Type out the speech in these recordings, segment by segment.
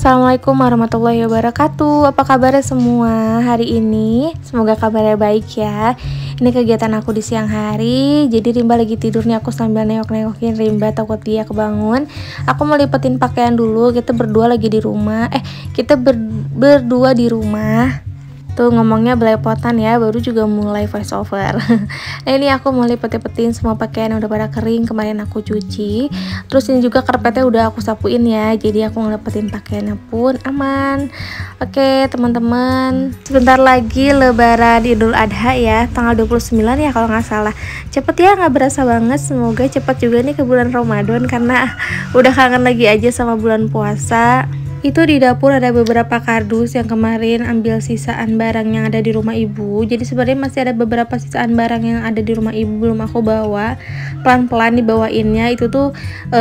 Assalamualaikum warahmatullahi wabarakatuh. Apa kabarnya semua hari ini? Semoga kabarnya baik ya. Ini kegiatan aku di siang hari. Jadi Rimba lagi tidur nih, aku sambil nengok-nengokin Rimba takut dia kebangun. Aku mau lipetin pakaian dulu. Kita berdua lagi di rumah. Kita berdua di rumah. Tuh ngomongnya belepotan ya, baru juga mulai voice over. Nah ini aku mau lipet-lipetin semua pakaian yang udah pada kering, kemarin aku cuci. Terus ini juga karpetnya udah aku sapuin ya, jadi aku ngelipetin pakaiannya pun aman. Oke teman-teman, sebentar lagi lebaran Idul Adha ya, tanggal 29 ya kalau nggak salah. Cepet ya, nggak berasa banget. Semoga cepet juga nih ke bulan Ramadan, karena udah kangen lagi aja sama bulan puasa. Itu di dapur ada beberapa kardus yang kemarin ambil sisaan barang yang ada di rumah ibu. Jadi sebenarnya masih ada beberapa sisaan barang yang ada di rumah ibu belum aku bawa. Pelan-pelan dibawainnya. Itu tuh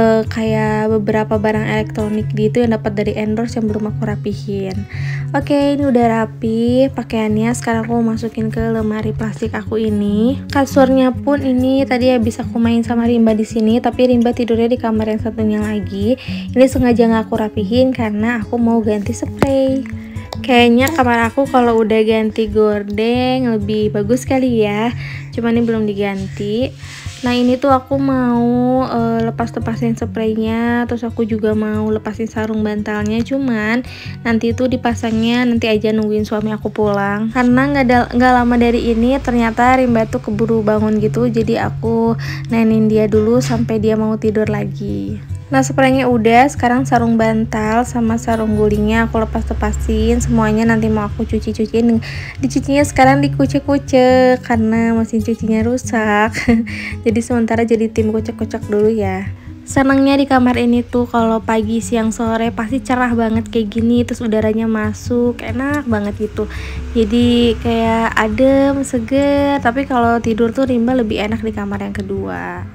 kayak beberapa barang elektronik gitu yang dapat dari endorse yang belum aku rapihin. Oke, ini udah rapi pakaiannya. Sekarang aku masukin ke lemari plastik aku ini. Kasurnya pun ini tadi habis aku main sama Rimba di sini, tapi Rimba tidurnya di kamar yang satunya lagi. Ini sengaja nggak aku rapihin karena aku mau ganti spray. Kayaknya kamar aku kalau udah ganti gordeng lebih bagus kali ya. Cuman ini belum diganti. Nah ini tuh aku mau lepas-lepasin spraynya. Terus aku juga mau lepasin sarung bantalnya. Cuman nanti itu dipasangnya nanti aja, nungguin suami aku pulang. Karena nggak lama dari ini ternyata Rimba tuh keburu bangun gitu. Jadi aku nenin dia dulu sampai dia mau tidur lagi. Nah spraynya udah, sekarang sarung bantal sama sarung gulingnya aku lepas-lepasin semuanya, nanti mau aku cuci-cuciin. Dicucinya sekarang dikucek-kucek karena mesin cucinya rusak. Jadi sementara jadi tim kucek-kucek dulu ya. Senangnya di kamar ini tuh kalau pagi, siang, sore pasti cerah banget kayak gini, terus udaranya masuk, enak banget gitu. Jadi kayak adem, seger. Tapi kalau tidur tuh Rimba lebih enak di kamar yang kedua.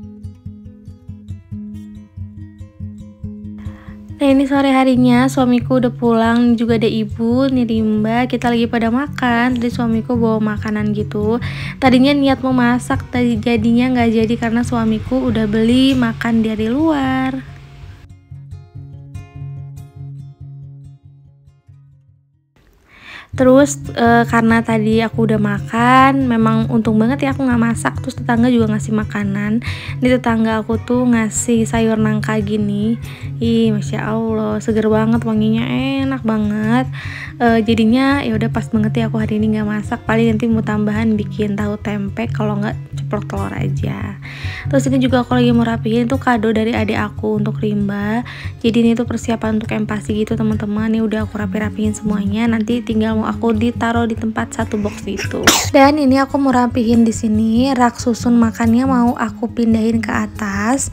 Nah ini sore harinya suamiku udah pulang, juga ada ibu, nih Rimba, kita lagi pada makan. Tadi suamiku bawa makanan gitu. Tadinya niat mau masak, tadi jadinya nggak jadi karena suamiku udah beli makan dari luar. Terus karena tadi aku udah makan, memang untung banget ya aku nggak masak. Terus tetangga juga ngasih makanan. Ini tetangga aku tuh ngasih sayur nangka gini. Ih, masya Allah, seger banget, wanginya enak banget. Jadinya ya udah pas banget ya aku hari ini nggak masak. Paling nanti mau tambahan bikin tahu tempe, kalau nggak ceplok telur aja. Terus ini juga aku lagi mau rapihin, itu kado dari adik aku untuk Rimba. Jadi ini tuh persiapan untuk empasi gitu teman-teman. Ini udah aku rapi-rapihin semuanya. Nanti tinggal mau aku ditaruh di tempat satu box itu. Dan ini aku mau rapihin di sini rak susun makannya, mau aku pindahin ke atas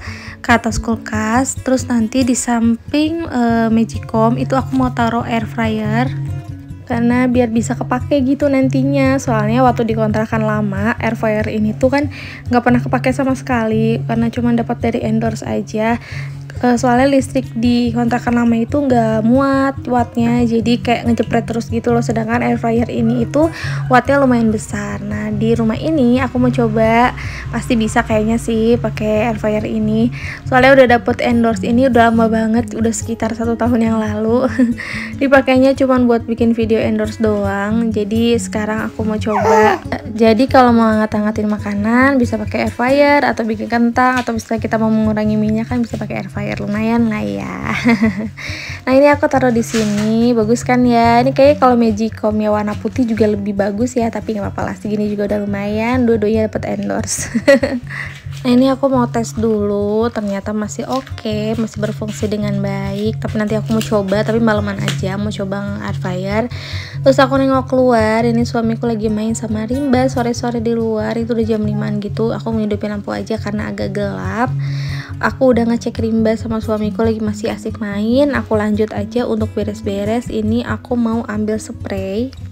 kulkas. Terus nanti di samping magicom itu aku mau taruh air fryer karena biar bisa kepake gitu nantinya. Soalnya waktu dikontrakan lama air fryer ini tuh kan nggak pernah kepake sama sekali karena cuma dapat dari endorse aja. Soalnya listrik di kontrakan lama itu nggak muat wattnya, jadi kayak ngejepret terus gitu loh. Sedangkan air fryer ini itu wattnya lumayan besar. Nah di rumah ini aku mau coba, pasti bisa kayaknya sih pakai air fryer ini. Soalnya udah dapet endorse ini udah lama banget, udah sekitar 1 tahun yang lalu. Dipakainya cuman buat bikin video endorse doang. Jadi sekarang aku mau coba. Jadi kalau mau hangat-hangatin makanan bisa pakai air fryer, atau bikin kentang, atau misalnya kita mau mengurangi minyak kan bisa pakai air fryer. Lumayan lah ya. Nah ini aku taruh di sini, bagus kan ya. Ini kayaknya kalau magicom ya warna putih juga lebih bagus ya, tapi nggak apa-apa lah, segini juga udah lumayan. Dua-duanya dapat endorse. Nah ini aku mau tes dulu, ternyata masih oke, masih berfungsi dengan baik. Tapi nanti aku mau coba, tapi malaman aja mau coba air fryer. Terus aku nengok keluar, ini suamiku lagi main sama Rimba sore-sore di luar. Itu udah jam 5 gitu. Aku mau hidupin lampu aja karena agak gelap. Aku udah ngecek Rimba sama suamiku lagi masih asik main. Aku lanjut aja untuk beres-beres. Ini aku mau ambil spray.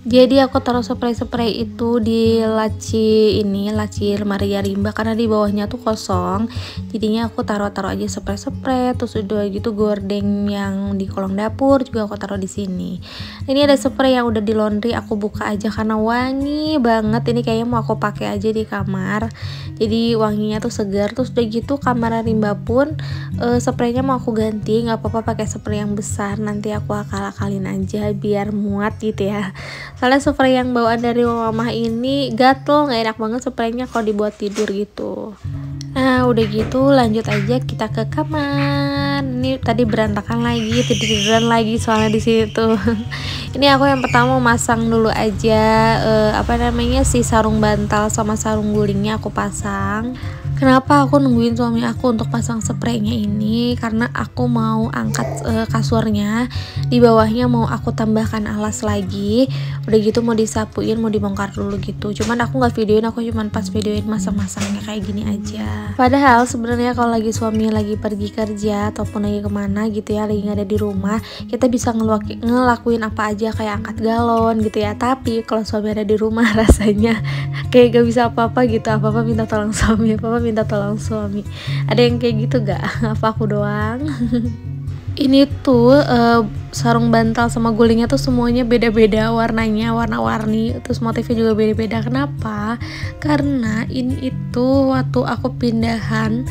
Jadi aku taruh spray-spray itu di laci lemari rimba karena di bawahnya tuh kosong. Jadinya aku taruh aja spray-spray, terus udah gitu gorden yang di kolong dapur juga aku taruh di sini. Ini ada spray yang udah di laundry, aku buka aja karena wangi banget. Ini kayaknya mau aku pakai aja di kamar. Jadi wanginya tuh segar. Terus udah gitu kamar rimba pun spraynya mau aku ganti, nggak apa-apa pakai spray yang besar. Nanti aku akal-akalin aja biar muat gitu ya. Soalnya spray yang bawaan dari mama ini gatel, nggak enak banget spraynya kalau dibuat tidur gitu. Nah udah gitu lanjut aja kita ke kamar. Ini tadi berantakan lagi, tiduran lagi soalnya di situ. Ini aku yang pertama masang dulu aja si sarung bantal sama sarung gulingnya aku pasang. Kenapa aku nungguin suami aku untuk pasang spraynya ini? Karena aku mau angkat kasurnya, di bawahnya mau aku tambahkan alas lagi. Udah gitu mau disapuin, mau dibongkar dulu gitu. Cuman aku nggak videoin, aku cuman pas videoin masang-masangnya kayak gini aja. Padahal sebenarnya kalau lagi suami lagi pergi kerja ataupun lagi kemana gitu ya, lagi nggak ada di rumah, kita bisa ngelakuin apa aja kayak angkat galon gitu ya. Tapi kalau suami ada di rumah rasanya kayak gak bisa apa-apa gitu, apa-apa minta tolong suami, apa-apa minta tolong suami. Ada yang kayak gitu gak? Apa aku doang? Ini tuh sarung bantal sama gulingnya tuh semuanya beda-beda warnanya, warna-warni, terus motifnya juga beda-beda. Kenapa? Karena ini itu waktu aku pindahan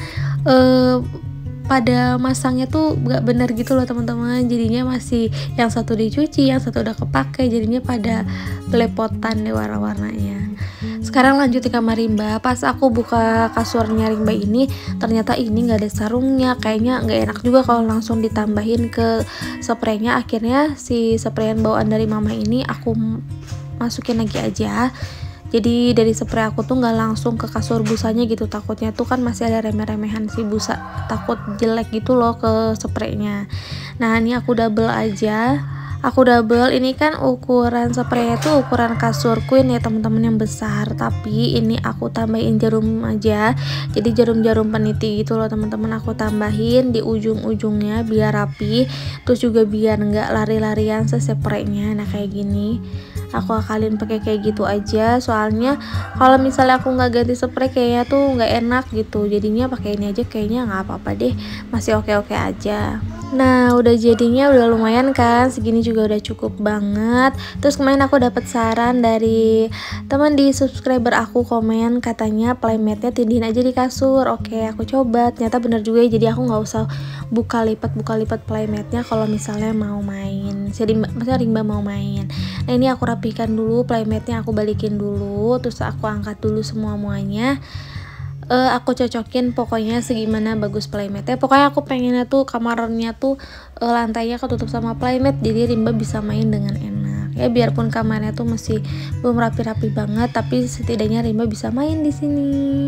pada masangnya tuh gak bener gitu loh teman-teman. Jadinya masih yang satu dicuci, yang satu udah kepake, jadinya pada belepotan deh warna-warnanya. Sekarang lanjut di kamar rimba. Pas aku buka kasurnya rimba ini, ternyata ini nggak ada sarungnya. Kayaknya nggak enak juga kalau langsung ditambahin ke spraynya. Akhirnya si sprayan bawaan dari mama ini aku masukin lagi aja. Jadi dari spray aku tuh nggak langsung ke kasur busanya gitu, takutnya tuh kan masih ada remeh-remehan si busa, takut jelek gitu loh ke spraynya. Nah ini aku double aja. Aku double, ini kan ukuran spraynya tuh ukuran kasur queen ya teman-teman yang besar, tapi ini aku tambahin jarum aja. Jadi jarum-jarum peniti gitu loh teman-teman, aku tambahin di ujung-ujungnya biar rapi, terus juga biar nggak lari-larian spraynya. Nah kayak gini aku akalin pakai kayak gitu aja, soalnya kalau misalnya aku nggak ganti spray kayaknya tuh nggak enak gitu. Jadinya pakai ini aja, kayaknya nggak apa-apa deh, masih oke-oke aja. Nah udah jadinya udah lumayan kan, segini juga udah cukup banget. Terus kemarin aku dapat saran dari teman di subscriber aku, komen katanya playmatnya tindihin aja di kasur. Oke aku coba, ternyata bener juga ya. Jadi aku nggak usah buka lipat playmatnya kalau misalnya mau main, maksudnya rimba mau main. Nah ini aku rapikan dulu playmatnya, aku balikin dulu, terus aku angkat dulu semuanya. Aku cocokin pokoknya segimana bagus playmatnya. Pokoknya aku pengennya tuh kamarnya tuh lantainya ketutup sama playmat, jadi rimba bisa main dengan enak ya. Biarpun kamarnya tuh masih belum rapi-rapi banget, tapi setidaknya rimba bisa main di sini.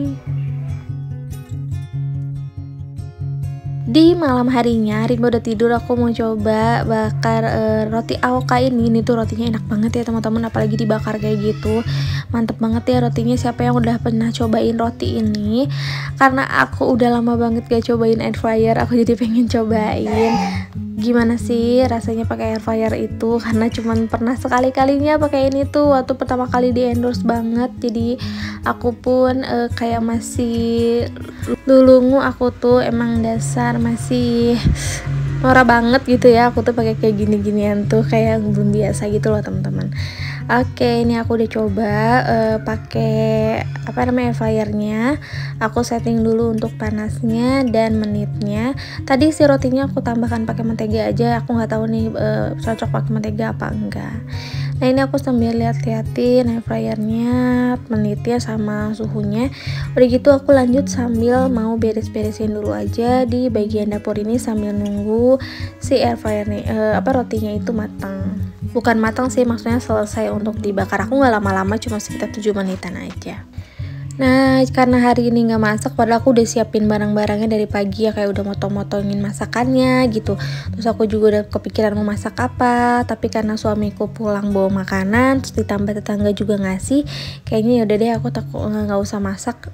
Di malam harinya rimba udah tidur, aku mau coba bakar roti Aoka ini tuh rotinya enak banget ya teman-teman, apalagi dibakar kayak gitu, mantep banget ya rotinya. Siapa yang udah pernah cobain roti ini? Karena aku udah lama banget gak cobain air fryer, aku jadi pengen cobain gimana sih rasanya pakai air fryer itu, karena cuman pernah sekali-kalinya pakai ini tuh waktu pertama kali di endorse banget. Jadi aku pun kayak masih lulungu, aku tuh emang dasar masih norak banget gitu ya. Aku tuh pakai kayak gini-ginian tuh kayak belum biasa gitu loh teman-teman. Oke, ini aku udah coba pakai air fryernya. Aku setting dulu untuk panasnya dan menitnya. Tadi si rotinya aku tambahkan pakai mentega aja. Aku nggak tahu nih cocok pakai mentega apa enggak. Nah ini aku sambil lihat-liatin air fryernya, menitnya sama suhunya. Udah gitu aku lanjut sambil mau beres-beresin dulu aja di bagian dapur ini sambil nunggu si air fryer nih rotinya itu matang. Bukan matang sih, maksudnya selesai untuk dibakar. Aku nggak lama-lama, cuma sekitar 7 menitan aja. Nah karena hari ini nggak masak, padahal aku udah siapin barang-barangnya dari pagi ya, kayak udah motong-motongin masakannya gitu. Terus aku juga udah kepikiran mau masak apa, tapi karena suamiku pulang bawa makanan, terus ditambah tetangga juga ngasih, kayaknya yaudah deh aku takut nggak usah masak.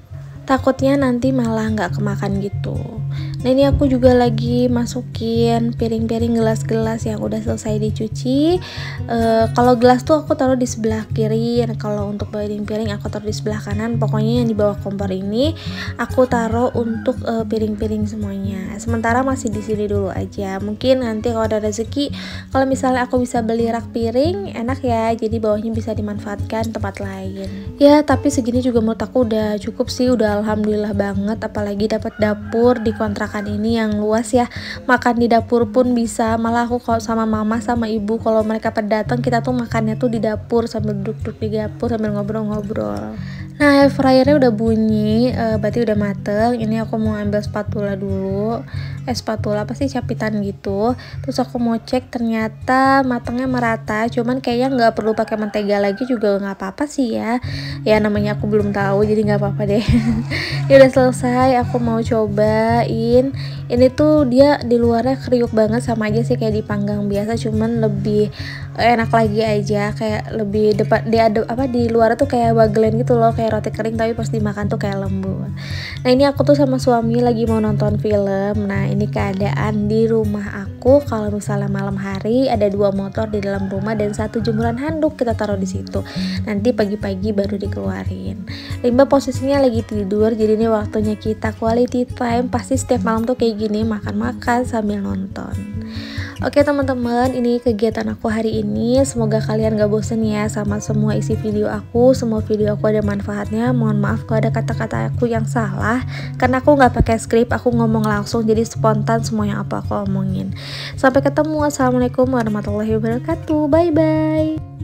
takutnya nanti malah nggak kemakan gitu. Nah ini aku juga lagi masukin piring-piring gelas-gelas yang udah selesai dicuci. Kalau gelas tuh aku taruh di sebelah kiri, nah, kalau untuk piring-piring aku taruh di sebelah kanan. Pokoknya yang di bawah kompor ini aku taruh untuk piring-piring semuanya. Sementara masih di sini dulu aja. Mungkin nanti kalau ada rezeki, kalau misalnya aku bisa beli rak piring, enak ya. Jadi bawahnya bisa dimanfaatkan tempat lain. Ya tapi segini juga menurut aku udah cukup sih, udah alhamdulillah banget. Apalagi dapat dapur di kontrakan ini yang luas ya, makan di dapur pun bisa. Malah aku kalau sama mama sama ibu kalau mereka pada datang, kita tuh makannya tuh di dapur sambil duduk-duduk di dapur sambil ngobrol-ngobrol. Nah air fryernya udah bunyi, berarti udah mateng. Ini aku mau ambil spatula dulu, spatula apa sih, capitan gitu. Terus aku mau cek, ternyata matangnya merata. Cuman kayaknya nggak perlu pakai mentega lagi juga nggak apa-apa sih ya. Ya namanya aku belum tahu, jadi nggak apa-apa deh. Ini udah selesai, aku mau cobain. Ini tuh dia di luarnya kriuk banget, sama aja sih kayak dipanggang biasa, cuman lebih enak lagi aja, kayak lebih di luar tuh kayak bagelen gitu loh, kayak roti kering, tapi pas dimakan tuh kayak lembut. Nah ini aku tuh sama suami lagi mau nonton film. Nah ini keadaan di rumah aku, kalau misalnya malam hari ada 2 motor di dalam rumah dan 1 jemuran handuk kita taruh di situ. Nanti pagi-pagi baru dikeluarin. Rimba posisinya lagi tidur, jadi ini waktunya kita quality time. Pasti setiap malam tuh kayak gini, makan-makan sambil nonton. Oke teman-teman, ini kegiatan aku hari ini. Semoga kalian gak bosen ya sama semua isi video aku. Semua video aku ada manfaatnya. Mohon maaf kalau ada kata-kata aku yang salah, karena aku gak pakai skrip, aku ngomong langsung, jadi spontan semua yang apa aku omongin. Sampai ketemu, assalamualaikum warahmatullahi wabarakatuh, bye bye.